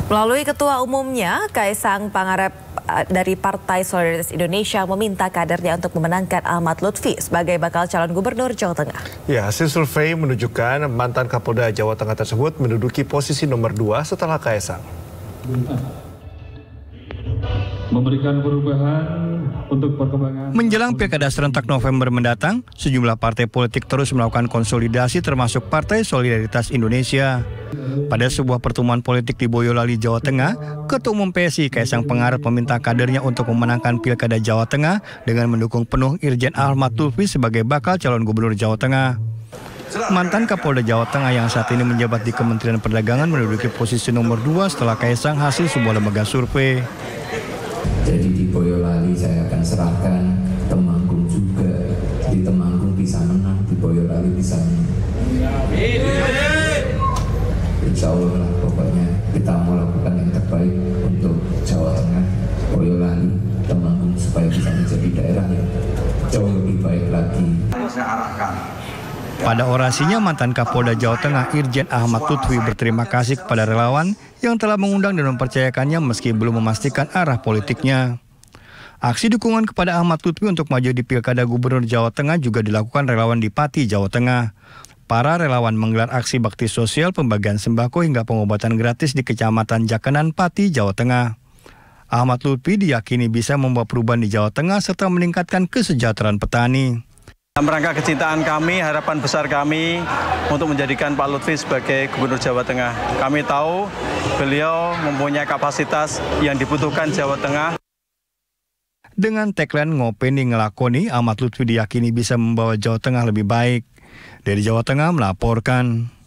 Melalui ketua umumnya, Kaisang Pangarep dari Partai Solidaritas Indonesia meminta kadernya untuk memenangkan Ahmad Lutfi sebagai bakal calon gubernur Jawa Tengah. Ya, hasil survei menunjukkan mantan Kapolda Jawa Tengah tersebut menduduki posisi nomor 2 setelah Kaisang. Memberikan perubahan untuk perkembangan. Menjelang Pilkada serentak November mendatang, sejumlah partai politik terus melakukan konsolidasi termasuk Partai Solidaritas Indonesia. Pada sebuah pertemuan politik di Boyolali, Jawa Tengah, Ketua Umum PSI Kaisang Pangarep meminta kadernya untuk memenangkan Pilkada Jawa Tengah dengan mendukung penuh Irjen Ahmad Lutfi sebagai bakal calon gubernur Jawa Tengah. Mantan Kapolda Jawa Tengah yang saat ini menjabat di Kementerian Perdagangan menduduki posisi nomor 2 setelah Kaisang hasil sebuah lembaga survei. Jadi di Boyolali saya akan serahkan, Temanggung juga. Di Temanggung bisa menang, di Boyolali bisa menang. Insya Allah lah, pokoknya kita mau lakukan yang terbaik untuk Jawa Tengah, Boyolali, Temanggung supaya bisa menjadi daerah yang jauh lebih baik lagi. Saya arahkan. Pada orasinya, mantan Kapolda Jawa Tengah Irjen Ahmad Lutfi berterima kasih kepada relawan yang telah mengundang dan mempercayakannya meski belum memastikan arah politiknya. Aksi dukungan kepada Ahmad Lutfi untuk maju di Pilkada Gubernur Jawa Tengah juga dilakukan relawan di Pati, Jawa Tengah. Para relawan menggelar aksi bakti sosial, pembagian sembako hingga pengobatan gratis di Kecamatan Jakenan, Pati, Jawa Tengah. Ahmad Lutfi diyakini bisa membawa perubahan di Jawa Tengah serta meningkatkan kesejahteraan petani. Dalam rangka kecintaan kami, harapan besar kami untuk menjadikan Pak Lutfi sebagai Gubernur Jawa Tengah. Kami tahu beliau mempunyai kapasitas yang dibutuhkan Jawa Tengah. Dengan tagline ngopeni ngelakoni, Ahmad Lutfi diyakini bisa membawa Jawa Tengah lebih baik. Dari Jawa Tengah melaporkan.